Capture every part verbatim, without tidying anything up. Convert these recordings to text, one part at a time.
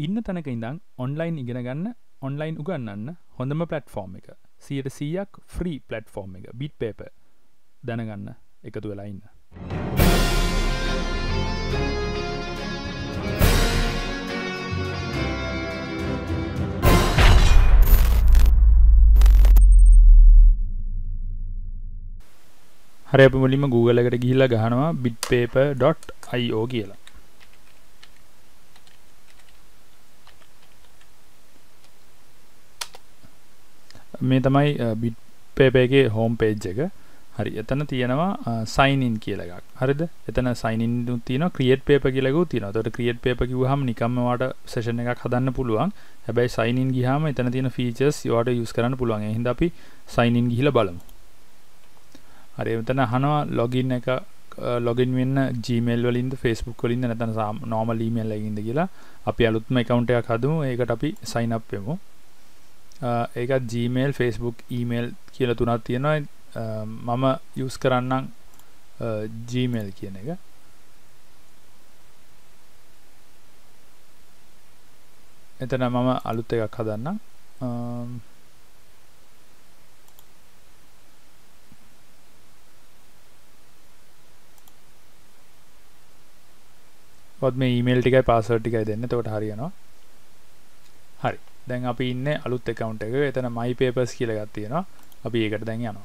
ඉන්න තැනක ඉඳන් ඔන්ලයින් ඉගෙන ගන්න ඔන්ලයින් උගන්නන්න හොඳම ප්ලට්ෆෝර්ම් එක සියයට සීයක් ෆ්‍රී ප්ලට්ෆෝර්ම් එක බිට්පේපර් දැනගන්න එකතු වෙලා ඉන්න. හරි අපි මුලින්ම Google එකට ගිහිල්ලා ගහනවා bitpaper dot i o කියලා. මේ තමයි bitpaper එකේ home page එක. හරි එතන තියෙනවා sign in කියලා එකක්. හරිද? එතන sign in උත් තියෙනවා create paper කියලා එකක් තියෙනවා. එතකොට create paper කිව්වහම නිකම්ම ඔයාලට session එකක් හදන්න පුළුවන්. හැබැයි sign in ගියාම එතන තියෙන features ඔයාලට use කරන්න පුළුවන්. ඒ හින්දා අපි sign in ගිහිල්ලා බලමු. හරි එතන අහනවා login එක login වෙන්න Gmail වලින්ද Facebook වලින්ද නැත්නම් normal email එකකින්ද කියලා. අපි අලුත්ම account එකක් හදමු. ඒකට අපි sign up වෙමු. ඒකත් Gmail Facebook email කියලා තුනක් තියෙනවා. මම use කරන්නම් Gmail කියන එක. එතන මම අලුත් එකක් හදන්නම්. ඔත් මේ ඊමේල් ටිකයි පාස්වර්ඩ් ටිකයි දෙන්න. එතකොට හරියනවා. හරි. දැන් අපි ඉන්නේ අලුත් account එකක. එතන my papers කියලා එකක් තියෙනවා. අපි ඒකට දැන් යනවා.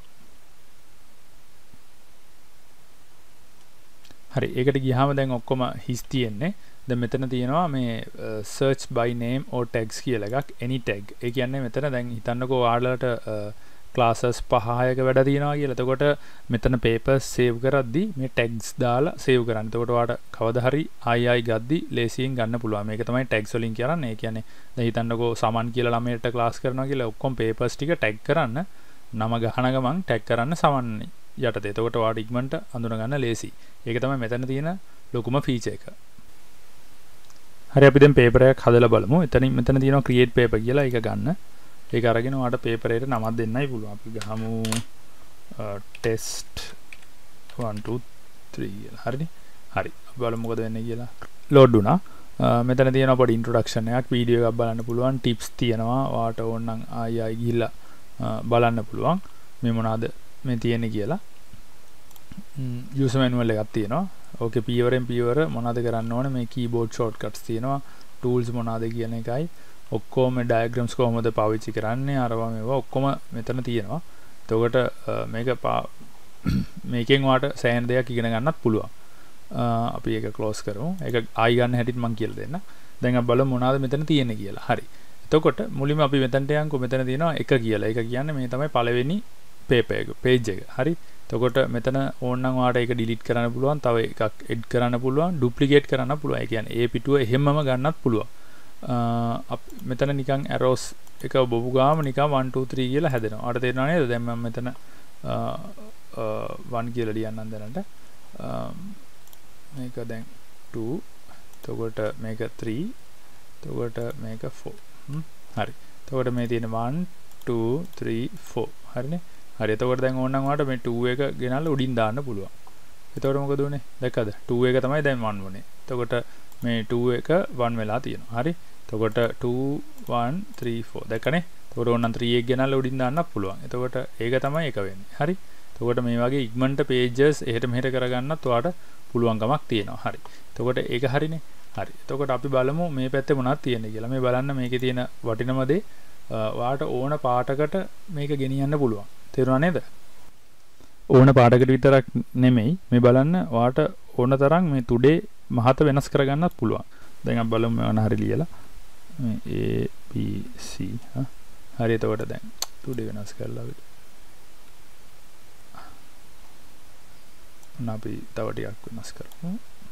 හරි. ඒකට ගියාම දැන් ඔක්කොම හිස් තියෙන්නේ. දැන් මෙතන තියෙනවා මේ search by name or tags කියලා එකක්. any tag. ඒ කියන්නේ මෙතන දැන් හිතන්නකෝ ඔයාලට classes පහ හයක වැඩ තියෙනවා කියලා. එතකොට මෙතන papers save කරද්දි මේ tags දාලා save කරන්න. එතකොට ඔයාලට කවදා හරි ආයි ආයි ගද්දි ලේසියෙන් ගන්න පුළුවන්. මේක තමයි tags වලින් කියන්නේ. ඒ කියන්නේ දැන් හිතන්නකෝ සමන් කියලා ළමයට class කරනවා කියලා ඔක්කොම papers ටික tag කරන්න. නම ගහන ගමන් tag කරන්න සමන් යටතේ. එතකොට ඔයාලට ඉක්මනට අඳුන ගන්න ලේසි. ඒක තමයි මෙතන තියෙන ලොකුම feature එක. හරි අපි දැන් paper එකක් හදලා බලමු. එතනින් මෙතන තියෙනවා create paper කියලා. ඒක ගන්න. ඒක අරගෙන ඔයාලට paper එකට නමක් දෙන්නයි පුළුවන්. අපි ගහමු test one two three කියලා. හරිනේ? හරි. අපි බලමු මොකද වෙන්නේ කියලා. load වුණා. මෙතන තියෙනවා පොඩි introduction එකක්, වීඩියෝ එකක් බලන්න පුළුවන්, tips තියෙනවා. ඔයාලට ඕන නම් ආයි ආයි ගිහිල්ලා බලන්න පුළුවන්. මේ මොනවාද මේ තියෙන්නේ කියලා. user manual එකක් තියෙනවා. ඕකේ පියවරෙන් පියවර මොනවද කරන්න ඕනේ, මේ keyboard shortcuts තියෙනවා, tools මොනවද කියන එකයි, ඔක්කොම diagrams කොහොමද පාවිච්චි කරන්නේ, අරවා මේවා ඔක්කොම මෙතන තියෙනවා. එතකොට මේක මේකෙන් ඔයාලට සෑහෙන දෙයක් ඉගෙන ගන්නත් පුළුවන්. අපි ඒක close කරමු. ඒක ආයි ගන්න හැටිත් මම කියලා දෙන්න. දැන් අපි බලමු මොනවද මෙතන තියෙන්නේ කියලා. හරි. එතකොට මුලින්ම අපි මෙතනට යන්කො. මෙතන තියෙනවා එක කියලා. ඒක කියන්නේ මේ තමයි පළවෙනි paper එක, page එක. හරි. එතකොට මෙතන ඕන නම් ඔයාලට ඒක delete කරන්න පුළුවන්, තව එකක් add කරන්න පුළුවන්, duplicate කරන්න පුළුවන්. ඒ කියන්නේ ඒ පිටුව එහෙමම ගන්නත් පුළුවන්. මෙතන නිකන් arrows එක බොබු ගාම නිකන් one two three කියලා හැදෙනවා. ඔයාලට තේරෙනව නේද? දැන් මම මෙතන one කියලා ලියන්නම් දැනට. මේක දැන් two, එතකොට මේක three, එතකොට මේක four. හරි. එතකොට මේ තියෙන one two three four. හරිනේ? හරි. එතකොට දැන් ඕනනම් ඔයාලට මේ two එක ගෙනල්ලා උඩින් දාන්න පුළුවන්. එතකොට මොකද උනේ? දැක්කද? two එක තමයි දැන් one වුනේ. එතකොට මේ two එක one වෙලා තියෙනවා. හරි. එතකොට two one three four දැක්කනේ? එතකොට ඕනනම් three එක ගෙනල්ලා උඩින් දාන්නත් පුළුවන්. එතකොට ඒක තමයි එක වෙන්නේ. හරි. එතකොට මේ වගේ ඉක්මනට pages එහෙට මෙහෙට කරගන්නත් ඔයාලට පුළුවන්කමක් තියෙනවා. හරි. එතකොට ඒක හරිනේ. හරි. එතකොට අපි බලමු මේ පැත්තේ මොනවද තියෙන්නේ කියලා. මේ බලන්න මේකේ තියෙන වටිනම දේ ඔයාලට ඕන පාටකට මේක ගෙනියන්න පුළුවන්. තේරුණා නේද? ඕන පාටකට විතරක් නෙමෙයි මේ බලන්න ඔයාලට ඕන තරම් මේ today මහත වෙනස් කරගන්නත් පුළුවන්. දැන් අපි බලමු මොන හරි ලියලා මේ A B C හා හරි. එතකොට දැන් today වෙනස් කරලා අපි තව ටිකක් වෙනස් කරමු.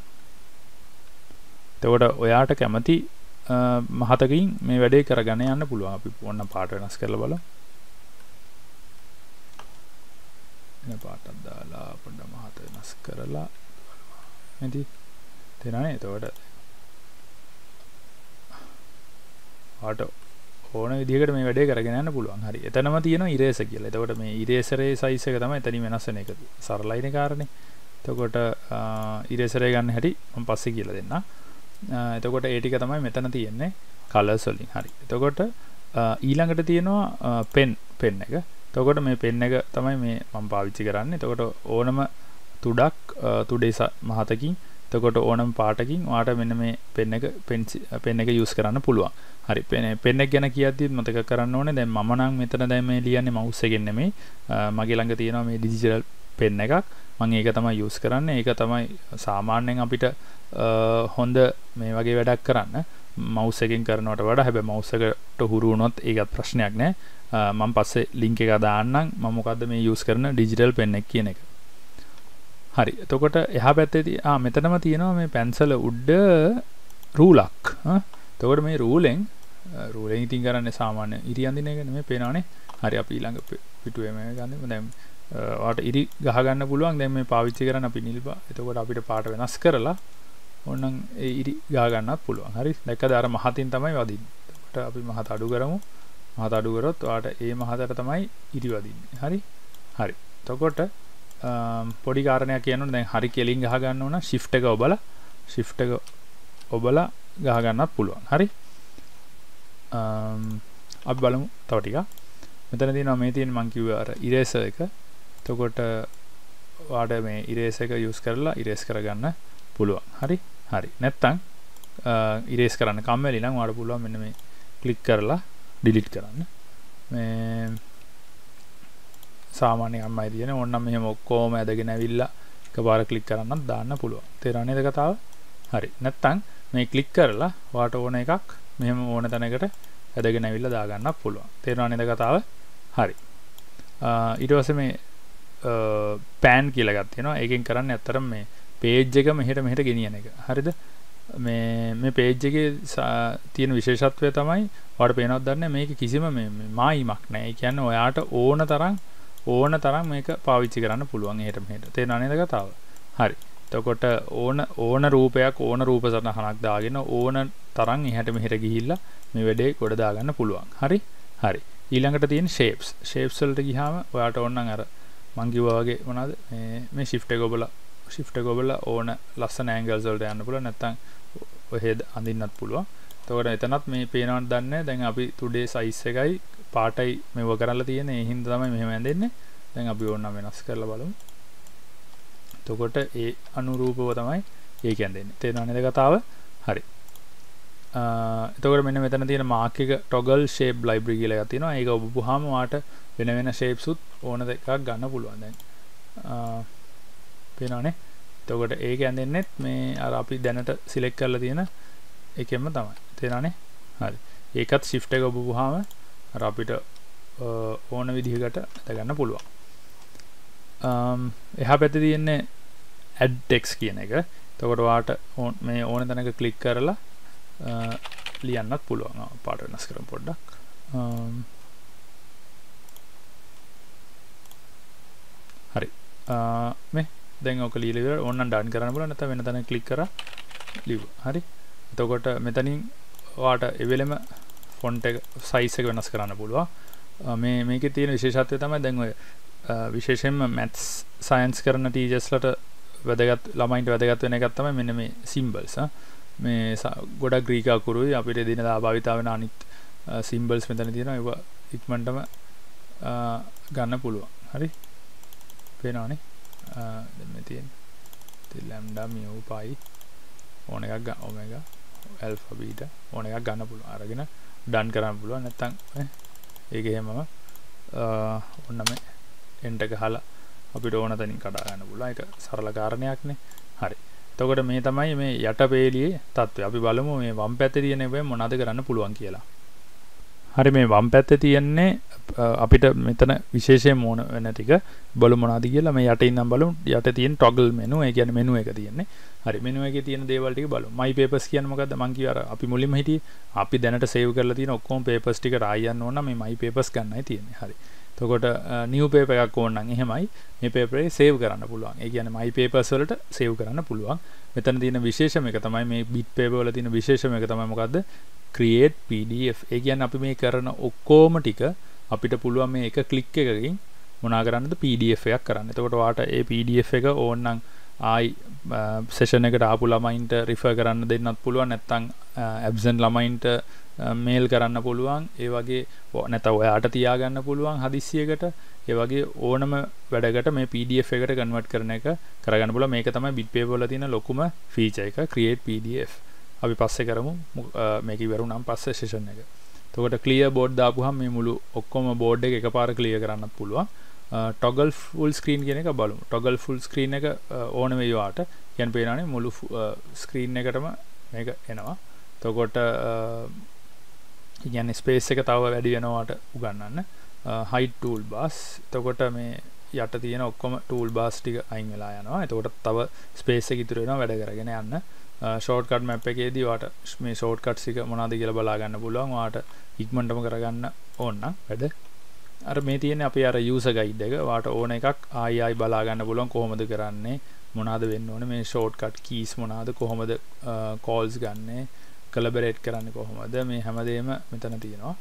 එතකොට ඔයාට කැමති මහතකින් මේ වැඩේ කරගෙන යන්න පුළුවන්. අපි ඕන පාට වෙනස් කරලා බලමු. මේ පාටක් දාලා පොඩ්ඩක් මහත වෙනස් කරලා එති තේරෙනවනේ. එතකොට ආට ඕන විදිහකට මේ වැඩේ කරගෙන යන්න පුළුවන්. හරි. එතනම තියෙනවා eraser කියලා. එතකොට මේ eraser ඒ size එක තමයි එතනින් වෙනස් වෙන එක. සරලයිනේ කාරණේ. එතකොට eraser එක ගන්න හැටි මම පස්සේ කියලා දෙන්නම්. එතකොට ඒ ටික තමයි මෙතන තියෙන්නේ. කලර්ස් වලින්. හරි. එතකොට ඊළඟට තියෙනවා පෙන් පෙන් එක. එතකොට මේ පෙන් එක තමයි මේ මම පාවිච්චි කරන්නේ. එතකොට ඕනම තුඩක් තුඩේ මහතකින් එතකොට ඕනම පාටකින් ඔයාට මෙන්න මේ පෙන් එක පෙන් එක යූස් කරන්න පුළුවන්. හරි. පෙන් පෙන් එක ගැන කියද්දිත් මතක කරන්න ඕනේ දැන් මම නම් මෙතන දැන් මේ ලියන්නේ මවුස් එකෙන් නෙමෙයි. මගේ ළඟ තියෙනවා මේ ඩිජිටල් පෙන් එකක්. මම ඒක තමයි යූස් කරන්නේ. ඒක තමයි සාමාන්‍යයෙන් අපිට හොඳ මේ වගේ වැඩක් කරන්න මවුස් එකෙන් කරනවට වඩා. හැබැයි මවුස් එකට හුරු වුණොත් ඒකත් ප්‍රශ්නයක් නෑ. මම පස්සේ ලින්ක් එක දාන්නම් මම මොකද්ද මේ යූස් කරන ඩිජිටල් පෙන් එක කියන එක. හරි. එතකොට එහා පැත්තේ ආ මෙතනම තියෙනවා මේ පැන්සල උඩ රූලක්. හා. එතකොට මේ රූලෙන් රූලෙන් ඉතින් කරන්නේ සාමාන්‍ය ඉරි අඳින එක නෙමෙයි පේනවනේ. හරි අපි ඊළඟ පිටුවේ මේ ගන්නෙමු. දැන් ඔයාට ඉරි ගහ ගන්න පුළුවන්. දැන් මේ පාවිච්චි කරන අපි නිල් පා. එතකොට අපිට පාට වෙනස් කරලා ඕනනම් ඒ ඉරි ගහ ගන්නත් පුළුවන්. හරි. දැක්කද අර මහතින් තමයි වදින්නේ. එතකොට අපි මහත අඩු කරමු. මහත අඩු කරොත් ඔයාට ඒ මහතට තමයි ඉරි වදින්නේ. හරි. හරි. එතකොට පොඩි කාරණයක් කියනොත් දැන් හරි කෙලින් ගහ ගන්න ඕන shift එක ඔබලා shift එක ඔබලා ගහ ගන්නත් පුළුවන්. හරි. අපි බලමු තව ටිකක්. මෙතන තියෙනවා මේ තියෙන මං කිව්වේ අර eraser එක. එතකොට ඔයාට මේ eraser එක use කරලා erase කරගන්න පුළුවන්. හරි. හරි. නැත්තම් erase කරන්න කම්මැලි නම් ඔයාට පුළුවන් මෙන්න මේ click කරලා delete කරන්න. මේ සාමාන්‍ය අම්මයි තියෙන ඕනනම් මෙහෙම ඔක්කොම ඇදගෙන ඇවිල්ලා එකපාර ක්ලික් කරන්නත් දාන්න පුළුවන්. තේරෙනවද නේද කතාව? හරි. නැත්තම් මේ ක්ලික් කරලා ඔයාට ඕන එකක් මෙහෙම ඕන තැනකට ඇදගෙන ඇවිල්ලා දාගන්නත් පුළුවන්. තේරෙනවද නේද කතාව? හරි. ඊට පස්සේ මේ pan කියලා එකක් තියෙනවා. ඒකෙන් කරන්නේ ඇත්තටම මේ page එක මෙහෙට මෙහෙට ගෙනියන එක. හරිද? මේ මේ page එකේ තියෙන විශේෂත්වය තමයි ඔයාලට පේනවද දන්නේ මේක කිසිම මේ මායිමක් නැහැ. ඒ කියන්නේ ඔයාට ඕන තරම් ඕන තරම් මේක පාවිච්චි කරන්න පුළුවන් එහෙට මෙහෙට. තේරෙනව නේද කතාව? හරි. එතකොට ඕන ඕන රූපයක් ඕන රූප සටහනක් දාගෙන ඕන තරම් එහාට මෙහෙට ගිහිල්ලා මේ වැඩේ ගොඩ දාගන්න පුළුවන්. හරි? හරි. ඊළඟට තියෙන shapes. shapes වලට ගියාම ඔයාට ඕන නම් අර මං කිව්වා වගේ මොනවද මේ මේ shift එක ඔබලා shift එක ඔබලා ඕන ලස්සන angles වලට යන්න පුළුවන්. නැත්නම් ඔහෙ අඳින්නත් පුළුවන්. එතකොට එතනත් මේ පේනවද දන්නේ දැන් අපි today size එකයි පාටයි මෙව කරලා තියෙන. ඒ හින්දා තමයි මෙහෙම ඇඳෙන්නේ. දැන් අපි ඕන නම් වෙනස් කරලා බලමු. එතකොට ඒ අනුරූපව තමයි ඒක ඇඳෙන්නේ. තේරෙනව නේද කතාව? හරි. එතකොට මෙන්න මෙතන තියෙන mark එක toggle shape library කියලා එකක් තියෙනවා. ඒක ඔබපුවාම ඔයාට වෙන වෙන shapes උත් ඕන එකක් ගන්න පුළුවන්. දැන් පේනවනේ. එතකොට ඒක ඇඳෙන්නෙත් මේ අර අපි දැනට select කරලා තියෙන එකෙන්ම තමයි. තේරෙනවනේ? හරි. ඒකත් shift එක ඔබපුවාම අර අපිට ඕන විදිහකට ගන්න පුළුවන්. එහා පැත්තේ තියෙන්නේ add text කියන එක. එතකොට ඔයාට මේ ඕන තැනක ක්ලික් කරලා ලියන්නත් පුළුවන්. පාට වෙනස් කරමු පොඩ්ඩක්. හරි. මේ දැන් ඔක ලියලා ඉවර ඕනනම් ඩන් කරන්න පුළුවන්. නැත්නම් වෙන තැනක ක්ලික් කරලා ලියුවා. හරි. එතකොට මෙතනින් ඔයාට එවෙලෙම ෆොන්ට් එක සයිස් එක වෙනස් කරන්න පුළුවන්. මේ මේකේ තියෙන විශේෂත්වය තමයි දැන් ඔය විශේෂයෙන්ම maths science කරන ටීචර්ස්ලට වැදගත් ළමයින්ට වැදගත් වෙන එකක් තමයි මෙන්න මේ symbols. මේ ගොඩක් ග්‍රීක අකුරුයි අපිට දිනදා භාවිතා වෙන අනිත් symbols මෙතන තියෙනවා. ඒවා ඉක්මනටම ගන්න පුළුවන්. හරි. පේනවනේ? දැන් මේ තියෙන lambda mu pi ඕන එකක් ගන්න omega alpha beta ඕන එකක් ගන්න පුළුවන්. අරගෙන done කරන්න පුළුවන්. නැත්තම් ඒක එහෙමම ඔන්න මේ enter ගහලා අපිට ඕන තැනින් කඩා ගන්න පුළුවන්. ඒක සරල කාරණයක්නේ. හරි. එතකොට මේ තමයි මේ යටපේලියේ තත්ත්වය. අපි බලමු මේ වම් පැත්තේ තියෙන එක මොනවද කරන්න පුළුවන් කියලා. හරි. මේ වම් පැත්තේ තියෙන්නේ අපිට මෙතන විශේෂයෙන් ඕන වෙන ටික බලමු මොනවද කියලා. මේ යට ඉන්නම් බලමු. යට තියෙන toggle menu. ඒ කියන්නේ menu එක තියෙන්නේ. හරි. menu එකේ තියෙන දේවල් ටික බලමු. my papers කියන්නේ මොකද්ද? මං කිව්වා අර අපි මුලින්ම හිටියේ අපි දැනට save කරලා තියෙන ඔක්කොම papers ටික ආයි යන්න ඕන නම් මේ my papers ගන්නයි තියෙන්නේ. හරි. එතකොට new paper එකක් ඕන නම් එහෙමයි මේ paper එක save කරන්න පුළුවන්. ඒ කියන්නේ my papers වලට save කරන්න පුළුවන්. මෙතන තියෙන විශේෂම එක තමයි මේ bit paper වල තියෙන විශේෂම එක තමයි මොකද්ද? create pdf. ඒ කියන්නේ අපි මේ කරන ඔක්කොම ටික අපිට පුළුවන් මේ එක ක්ලික් එකකින් මොනා කරන්නද pdf එකක් කරන්න. එතකොට ඔයාට ඒ pdf එක ඕන නම් ආයි සෙෂන් එකට ආපු ළමයින්ට රිෆර් කරන්න දෙන්නත් පුළුවන් නැත්නම් ඇබ්සන්ට් ළමයින්ට මේල් කරන්න පුළුවන් ඒ වගේ නැත්නම් ඔයාට තියාගන්න පුළුවන් හදිස්සියකට ඒ වගේ ඕනම වැඩකට මේ P D F එකට කන්වර්ට් කරන එක කරගන්න පුළුවන් මේක තමයි BitPaper වල තියෙන ලොකුම ෆීචර් එක create P D F අපි පස්සේ කරමු මේක ඉවරුනම් පස්සේ සෙෂන් එක. එතකොට clear board දාපුවහම මේ මුළු ඔක්කොම board එක එකපාර clear කරන්නත් පුළුවන්. toggle full screen කියන එක බලමු. toggle full screen එක ඕන වෙයි වාට. කියන්නේ පේනවනේ මුළු screen එකටම මේක එනවා. එතකොට කියන්නේ space එක තව වැඩි වෙනවාට උගන්නන්න. hide toolbars. එතකොට මේ යට තියෙන ඔක්කොම toolbars ටික අයින් වෙලා යනවා. එතකොට තව space එක ඉතුරු වෙනවා වැඩ කරගෙන යන්න. shortcut map එකේදී වාට මේ shortcuts එක මොනවද කියලා බලා ගන්න පුළුවන්. වාට ඉක්මනටම කරගන්න ඕන නම් වැඩ. අර මේ තියෙන්නේ අපි අර user guide එක වාට ඕන එකක් ආයි ආයි බලා ගන්න පුළුවන් කොහොමද කරන්නේ මොනවද වෙන්න ඕනේ මේ shortcut keys මොනවද කොහොමද calls ගන්නෙ collaborate කරන්නේ කොහොමද මේ හැමදේම මෙතන තියෙනවා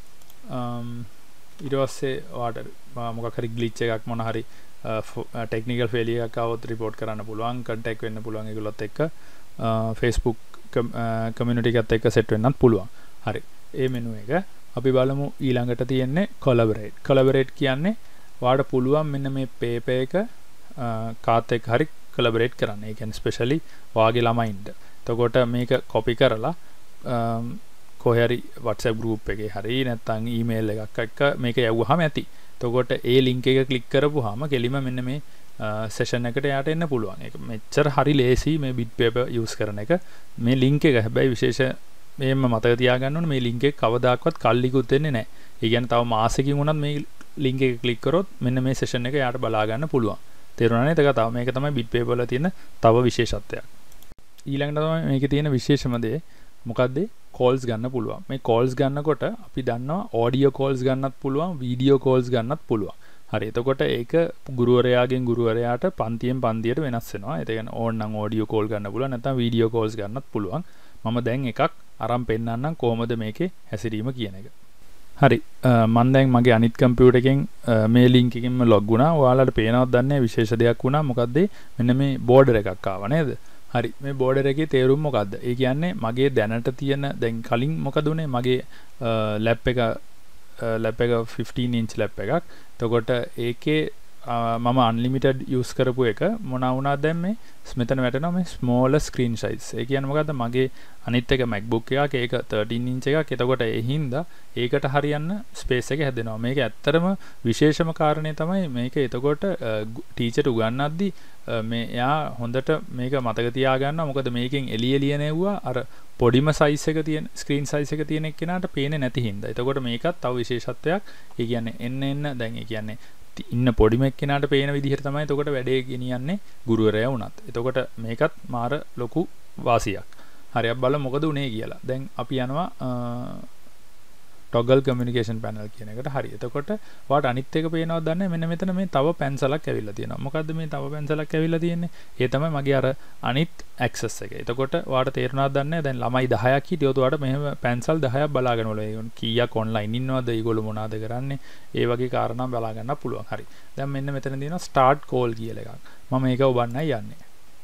ඊට පස්සේ වාට මොකක් හරි glitch එකක් මොන හරි technical failure එකක් આવොත් report කරන්න පුළුවන් contact වෙන්න පුළුවන් ඒගොල්ලොත් එක්ක Facebook community එකත් එක්ක set වෙන්නත් පුළුවන් හරි ඒ menu එක අපි බලමු ඊළඟට තියෙන්නේ collaborate collaborate කියන්නේ වාට පුළුවන් මෙන්න මේ paper එක කාත් එක්ක හරි collaborate කරන්න. ඒ කියන්නේ especially වාගේ ළමයින්ට. එතකොට මේක copy කරලා කොහේ හරි WhatsApp group එකේ හරි නැත්නම් email එකක් එක්ක මේක යවුවාම ඇති. එතකොට ඒ link එක click කරපුවාම කෙලිම මෙන්න මේ session එකට යාට එන්න පුළුවන්. ඒක මෙච්චර හරි ලේසි මේ BitPaper use කරන එක. මේ link එක හැබැයි විශේෂ මේම මතක තියාගන්න ඕනේ මේ link එක කවදාකවත් කල්ලිකුත් වෙන්නේ නැහැ. ඒ කියන්නේ තව මාසෙකින් වුණත් මේ link එක click කරොත් මෙන්න මේ session එක යාට බලා ගන්න පුළුවන්. තේරුණා නේද? ඒක තව මේක තමයි BitPaper වල තියෙන තව විශේෂත්වයක්. ඊළඟට තමයි මේකේ තියෙන විශේෂම දේ මොකද්ද? calls ගන්න පුළුවන්. මේ calls ගන්නකොට අපි දන්නවා audio calls ගන්නත් පුළුවන්, video calls ගන්නත් පුළුවන්. හරි. එතකොට ඒක ගුරුවරයාගෙන් ගුරුවරයාට පන්තියෙන් පන්තියට වෙනස් වෙනවා. ඒ කියන්නේ ඕන නම් audio call ගන්න පුළුවන් නැත්නම් video calls ගන්නත් පුළුවන්. මම දැන් එකක් අරන් පෙන්නන්නම් කොහොමද මේකේ හැසිරීම කියන එක. හරි මම දැන් මගේ අනිත් කම්පියුටර් එකෙන් මේ ලින්ක් එකකින්ම ලොග් වුණා. ඔයාලට පේනවද දන්නේ විශේෂ දෙයක් වුණා. මොකද්ද? මෙන්න මේ බෝඩර් එකක් ආවා නේද? හරි මේ බෝඩර් එකේ තේරුම මොකද්ද? ඒ කියන්නේ මගේ දැනට තියෙන දැන් කලින් මොකද උනේ? මගේ ලැප් එක ලැප් එක fifteen inch ලැප් එකක්. එතකොට ඒකේ මම unlimited use කරපු එක මොනවා වුණාද දැන් මේ මෙතන වැටෙනවා මේ smaller screen size. ඒ කියන්නේ මොකද්ද? මගේ අනිත් එක MacBook එකක් ඒක thirteen inch එකක්. එතකොට ඒ හින්දා ඒකට හරියන්න space එක හැදෙනවා. මේක ඇත්තටම විශේෂම කාරණේ තමයි මේක එතකොට ටීචර් උගන්වද්දි මේ එයා හොඳට මේක මතක තියාගන්නවා. මොකද මේකෙන් එළිය එළිය නෙවුවා අර පොඩිම size එක තියෙන screen size එක තියෙන එක්කෙනාට පේන්නේ නැති හින්දා. එතකොට මේකත් තව විශේෂත්වයක්. ඒ කියන්නේ එන්න එන්න දැන් ඒ කියන්නේ ඉන්න පොඩිම එක්කෙනාට පේන විදිහට තමයි එතකොට වැඩේ ගෙනියන්නේ ගුරුවරයා වුණත්. එතකොට මේකත් මාර ලොකු වාසියක්. හරි අපි බලමු මොකද උනේ කියලා. දැන් අපි යනවා toggle communication panel කියන එකට. හරි. එතකොට ඔයාලට අනිත් එක පේනවද දන්නේ මෙන්න මෙතන මේ තව පැන්සලක් ඇවිල්ලා තියෙනවා. මොකද්ද මේ තව පැන්සලක් ඇවිල්ලා තියෙන්නේ? ඒ තමයි මගේ අර අනිත් access එක. එතකොට ඔයාලට තේරුණාද දන්නේ දැන් ළමයි දහයක් හිටියොත් ඔයාලට මෙහෙම පැන්සල් දහයක් බලාගෙන ඕනේ. ඒගොල්ලෝ කීයක් online ඉන්නවද? ඒගොල්ලෝ මොනවද කරන්නේ? ඒ වගේ කාරණා බලා ගන්න පුළුවන්. හරි. දැන් මෙන්න මෙතන තියෙනවා start call කියලා එකක්. මම මේක ඔබන්නයි යන්නේ.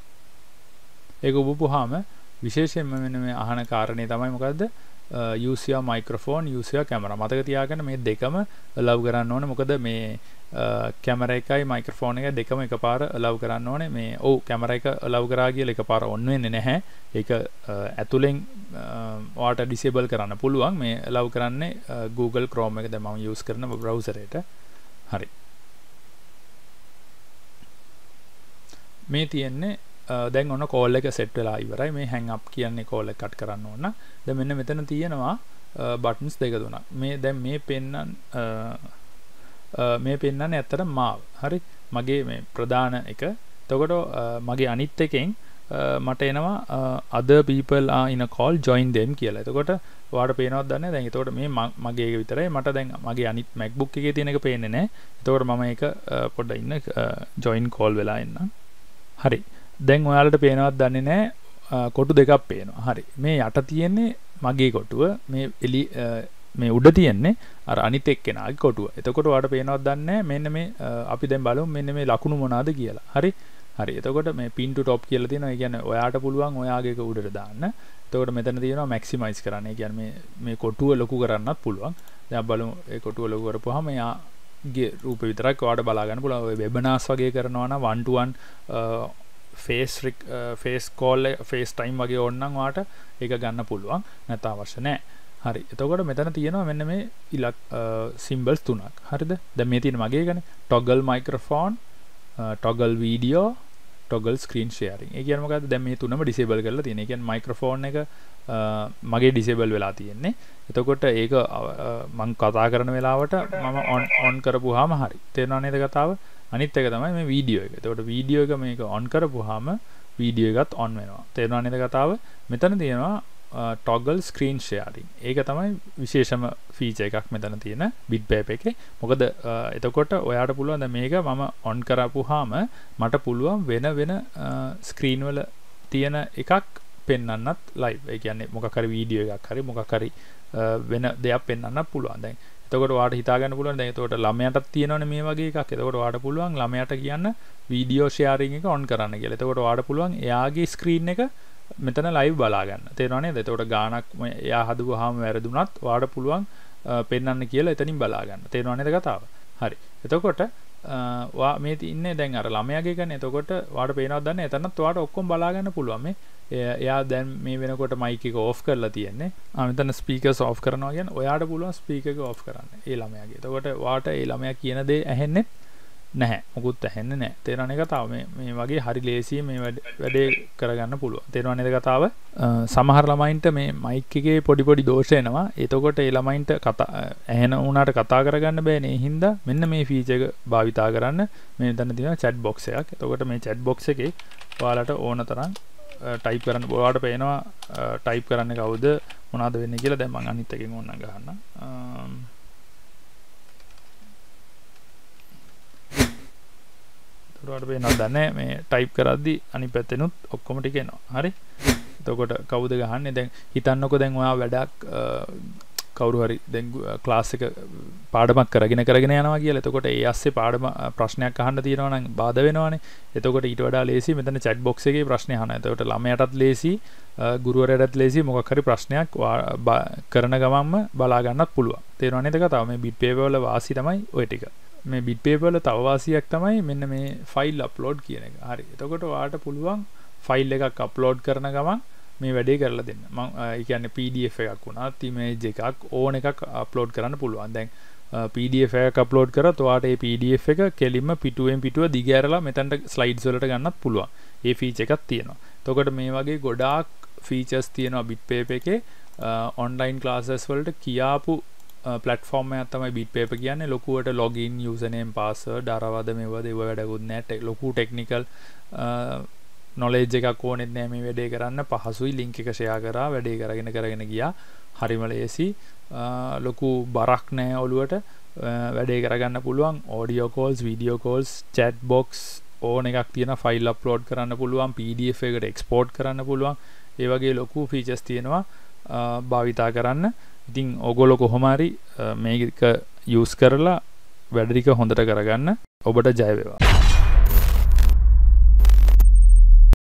ඒක ඔබපුවාම විශේෂයෙන්ම මෙන්න මේ අහන කාරණේ තමයි මොකද්ද? Uh, use your microphone, use your camera. මතක තියාගන්න මේ දෙකම allow කරන්න ඕනේ. මොකද මේ කැමරා එකයි මයික්‍රොෆෝන් එක දෙකම එකපාර allow කරන්න ඕනේ. මේ ඔව් කැමරා එක allow කරා කියලා එකපාර on වෙන්නේ නැහැ. ඒක ඇතුලෙන් ඔයාලට disable කරන්න පුළුවන්. මේ allow කරන්නේ Google Chrome එක දැන් මම use කරන browser එකට. හරි. මේ තියෙන්නේ දැන් ඔන්න කෝල් එක සෙට් වෙලා ඉවරයි. මේ hang up කියන්නේ කෝල් එක කට් කරන්න ඕන. දැන් මෙන්න මෙතන තියෙනවා බටන්ස් දෙක තුනක්. මේ දැන් මේ පෙන්නන් මේ පෙන්නන්නේ ඇත්තට මාව. හරි. මගේ මේ ප්‍රධාන එක. එතකොට මගේ අනිත් එකෙන් මට එනවා other people are in a call join them කියලා. එතකොට ඔයාලට පේනවද දන්නේ? දැන් එතකොට මේ මගේ එක විතරයි. මට දැන් මගේ අනිත් MacBook එකේ තියෙන එක පේන්නේ නැහැ. එතකොට මම ඒක පොඩ්ඩක් ඉන්න join call වෙලා එන්නම්. හරි. දැන් ඔයාලට පේනවත් දන්නේ නැහැ කොටු දෙකක් පේනවා. හරි. මේ යට තියෙන්නේ මගේ කොටුව. මේ එලි මේ උඩ තියෙන්නේ අර අනිත් එක්කෙනාගේ කොටුව. එතකොට ඔයාලට පේනවත් දන්නේ නැහැ මෙන්න මේ අපි දැන් බලමු මෙන්න මේ ලකුණු මොනවාද කියලා. හරි. හරි. එතකොට මේ pin to top කියලා තියෙනවා. ඒ කියන්නේ ඔයාට පුළුවන් ඔයාගේ එක උඩට දාන්න. එතකොට මෙතන තියෙනවා maximize කරන්න. ඒ කියන්නේ මේ මේ කොටුව ලොකු කරන්නත් පුළුවන්. දැන් බලමු ඒ කොටුව ලොකු කරපුවාම එයාගේ රූපේ විතරක් ඔයාට බලා ගන්න පුළුවන්. ඔය webinars වගේ කරනවා නම් one to one face face call face time වගේ ඕන නම් ඔයාට ඒක ගන්න පුළුවන්. නැත්නම් අවශ්‍ය නැහැ. හරි. එතකොට මෙතන තියෙනවා මෙන්න මේ ඉලක් symbols තුනක්. හරිද? දැන් මේ තියෙන මගේ එකනේ toggle microphone, uh, toggle video, toggle screen sharing. ඒ කියන්නේ මොකද්ද? දැන් මේ තුනම disable කරලා තියෙනවා. ඒ කියන්නේ microphone එක uh, මගේ disable වෙලා තියෙන්නේ. එතකොට ඒක මම කතා කරන වෙලාවට මම on on කරපුවාම හරි. තේරෙනව නේද කතාව? අනිත් එක තමයි මේ වීඩියෝ එක. එතකොට වීඩියෝ එක මේක on කරපුවාම වීඩියෝ එකත් on වෙනවා. තේරෙනව නේද කතාව? මෙතන තියෙනවා Uh, toggle screen sharing. ඒක තමයි විශේෂම ෆීචර් එකක් මෙතන තියෙන bitpap එකේ. මොකද uh, එතකොට ඔයාට පුළුවන් දැන් මේක මම on කරපුවාම මට පුළුවන් වෙන වෙන ස්ක්‍රීන් වල තියෙන එකක් පෙන්වන්නත් live. ඒ කියන්නේ මොකක් හරි වීඩියෝ එකක් හරි මොකක් හරි uh, වෙන දෙයක් පෙන්වන්නත් පුළුවන්. දැන් එතකොට ඔයාට හිතා ගන්න පුළුවන් දැන් එතකොට ළමයාටත් තියෙනවනේ මේ වගේ එකක්. එතකොට ඔයාට පුළුවන් ළමයාට කියන්න වීඩියෝ sharing එක on කරන්න කියලා. එතකොට ඔයාට පුළුවන් එයාගේ ස්ක්‍රීන් එක මෙතන ලයිව් බලා ගන්න. තේරෙනව නේද? එතකොට ගානක් එයා හදුවාම වැරදුනත් ඔයාට පුළුවන් පෙන්වන්න කියලා එතනින් බලා ගන්න. තේරෙනව නේද කතාව? හරි. එතකොට ඔයා මේ ඉන්නේ දැන් අර ළමයාගේ ගන්නේ. එතකොට ඔයාට පේනවද දන්නේ? එතනත් ඔයාට ඔක්කොම බලා ගන්න පුළුවන්. මේ එයා දැන් මේ වෙනකොට මයික් එක ඕෆ් කරලා තියෙන්නේ. ආ මෙතන ස්පීකර්ස් ඕෆ් කරනවා කියන්නේ ඔයාට පුළුවන් ස්පීකර් එක ඕෆ් කරන්න. ඒ ළමයාගේ. එතකොට ඔයාට ඒ ළමයා කියන දේ ඇහෙන්නේ නැහැ. මොකුත් ඇහෙන්නේ නැහැ. තේරෙනව නේද කතාව? මේ මේ වගේ හරි ලේසියෙන් මේ වැඩේ කරගන්න පුළුවන්. තේරෙනව නේද කතාව? සමහර ළමයින්ට මේ මයික් එකේ පොඩි පොඩි දෝෂ එනවා. එතකොට ඒ ළමයින්ට කතා ඇහෙන උනාට කතා කරගන්න බෑනේ. ඒ හින්දා මෙන්න මේ ෆීචර් එක භාවිතා කරන්න. මේ මෙතන තියෙනවා chat box එකක්. එතකොට මේ chat box එකේ ඔයාලට ඕන තරම් ටයිප් කරන්න. ඔයාලට පේනවා ටයිප් කරන්න කවුද මොනවද වෙන්නේ කියලා. දැන් මම අනිත් එකෙන් ඕනනම් ගහන්න. ඔයාලට පේනවද දන්නේ මේ ටයිප් කරද්දි අනිත් පැත්තෙනුත් ඔක්කොම ටික එනවා. හරි. එතකොට කවුද ගහන්නේ? දැන් හිතන්නකෝ දැන් ඔයා වැඩක් කවුරු හරි දැන් ක්ලාස් එක පාඩමක් කරගෙන කරගෙන යනවා කියලා. එතකොට ඒ ඇස්සේ පාඩම ප්‍රශ්නයක් අහන්න තියෙනවා නම් බාධා වෙනවනේ. එතකොට ඊට වඩා ලේසි මෙතන chat box එකේ ප්‍රශ්නේ අහනවා. එතකොට ළමයාටත් ලේසි ගුරුවරයාටත් ලේසි මොකක් හරි ප්‍රශ්නයක් කරන ගමන්ම බලා ගන්නත් පුළුවන්. තේරුණා නේද කතාව? මේ bitpap වල වාසි තමයි ওই ටික. මේ bitpap වල තව වාසියක් තමයි මෙන්න මේ ෆයිල් අප්ලෝඩ් කියන එක. හරි. එතකොට ඔයාලට පුළුවන් ෆයිල් එකක් අප්ලෝඩ් කරන ගමන් මේ වැඩේ කරලා දෙන්න. මම ඒ කියන්නේ P D F එකක් වුණත් image එකක් ඕන එකක් අප්ලෝඩ් කරන්න පුළුවන්. දැන් P D F එකක් අප්ලෝඩ් කරත් ඔයාට ඒ P D F එක කෙලින්ම පිටුවෙන් පිටුව දිග ඇරලා මෙතනට ස්ලයිඩ්ස් වලට ගන්නත් පුළුවන්. ඒ ෆීචර් එකක් තියෙනවා. එතකොට මේ වගේ ගොඩාක් ෆීචර්ස් තියෙනවා bitpap එකේ. ඔන්ලයින් ක්ලාසස් වලට කියාපු platform එකක් තමයි bitpap කියන්නේ. ලොකුවට login username password අරවද මේවද ඒව වැඩකුත් නැහැ. ලොකු technical knowledge එකක් ඕනෙත් නැහැ මේ වැඩේ කරන්න. පහසුයි. link එක share කරා වැඩේ කරගෙන කරගෙන ගියා. හරිම ලේසි. ලොකු බරක් නැහැ ඔළුවට. වැඩේ කරගන්න පුළුවන්. audio calls, video calls, chat box ඕන එකක් තියෙන file upload කරන්න පුළුවන්. P D F එකට export කරන්න පුළුවන්. ඒ වගේ ලොකු features තියෙනවා භාවිතා කරන්න. ඉතින් ඔයගොල්ලෝ කොහොම හරි මේක use කරලා වැඩ ටික හොඳට කරගන්න. ඔබට ජය වේවා.